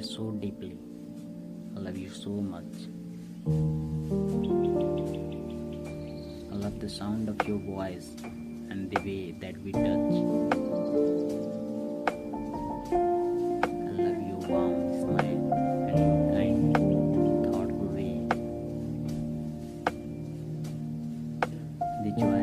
so deeply. I love you so much. I love the sound of your voice and the way that we touch. I love your warm smile and your kind, thoughtful way. The joy